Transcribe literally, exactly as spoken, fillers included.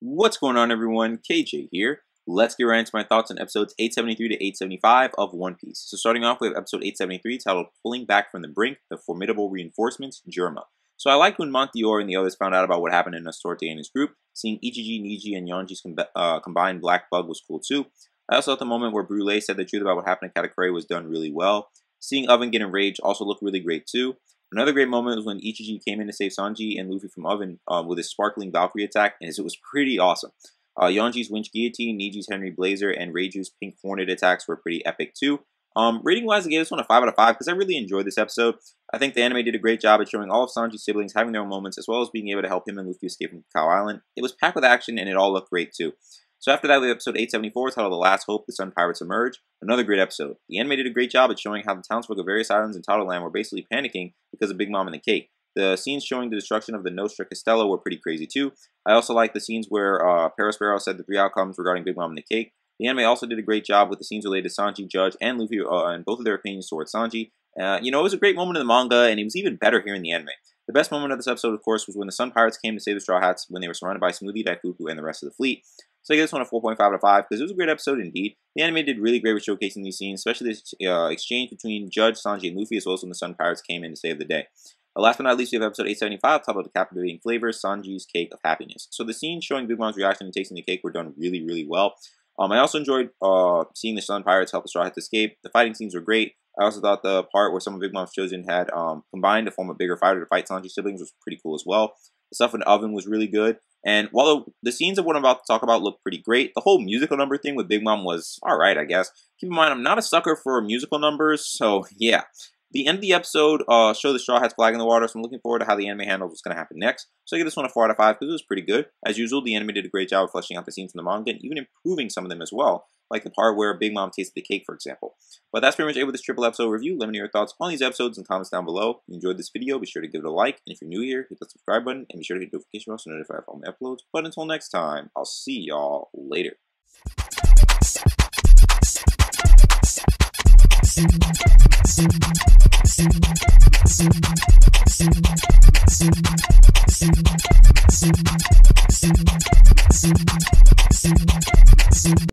What's going on, everyone? K J here. Let's get right into my thoughts on episodes eight seventy-three to eight seventy-five of One Piece. So starting off with episode eight seventy-three titled Pulling Back from the Brink, The Formidable Reinforcements, Germa. So I liked when Monteor and the others found out about what happened in Astorte and his group. Seeing Ichiji, Niji, and Yonji's com uh, combined Black Bug was cool too. I also thought the moment where Brûlé said the truth about what happened to Katakuri was done really well. Seeing Oven get enraged also looked really great too. Another great moment was when Ichiji came in to save Sanji and Luffy from Oven uh, with his sparkling Valkyrie attack, and it was pretty awesome. Uh, Yonji's Winch Guillotine, Niji's Henry Blazer, and Reiju's Pink Hornet attacks were pretty epic too. Um, Rating-wise, I gave this one a five out of five because I really enjoyed this episode. I think the anime did a great job at showing all of Sanji's siblings having their own moments, as well as being able to help him and Luffy escape from Cow Island. It was packed with action, and it all looked great too. So after that, we have episode eight seventy-four, titled The Last Hope, The Sun Pirates Emerge. Another great episode. The anime did a great job at showing how the townsfolk of various islands in Tataland were basically panicking because of Big Mom and the cake. The scenes showing the destruction of the Nostra Castello were pretty crazy too. I also like the scenes where uh, Perospero said the three outcomes regarding Big Mom and the cake. The anime also did a great job with the scenes related to Sanji, Judge, and Luffy, uh, and both of their opinions towards Sanji. Uh, you know, it was a great moment in the manga, and it was even better here in the anime. The best moment of this episode, of course, was when the Sun Pirates came to save the Straw Hats when they were surrounded by Smoothie, Daifuku, and the rest of the fleet. So I give this one a four point five out of five because it was a great episode indeed. The anime did really great with showcasing these scenes, especially this uh, exchange between Judge, Sanji, and Luffy, as well as when the Sun Pirates came in to save the day. Uh, last but not least, we have episode eight seventy-five, titled The Captivating Flavors, Sanji's Cake of Happiness. So the scenes showing Big Mom's reaction to tasting the cake were done really, really well. Um, I also enjoyed uh, seeing the Sun Pirates help the Straw Hats escape. The fighting scenes were great. I also thought the part where some of Big Mom's chosen had um, combined to form a bigger fighter to fight Sanji's siblings was pretty cool as well. The stuff in the oven was really good. And while the, the scenes of what I'm about to talk about look pretty great, the whole musical number thing with Big Mom was alright, I guess. Keep in mind, I'm not a sucker for musical numbers, so yeah. The end of the episode uh, showed the Straw Hats flag in the water, so I'm looking forward to how the anime handles what's going to happen next. So I give this one a four out of five because it was pretty good. As usual, the anime did a great job of fleshing out the scenes from the manga and even improving some of them as well, like the part where Big Mom tasted the cake, for example. But that's pretty much it with this triple episode review. Let me know your thoughts on these episodes in comments down below. If you enjoyed this video, be sure to give it a like. And if you're new here, hit the subscribe button and be sure to hit the notification bell to notify of all my uploads. But until next time, I'll see y'all later. Thank you.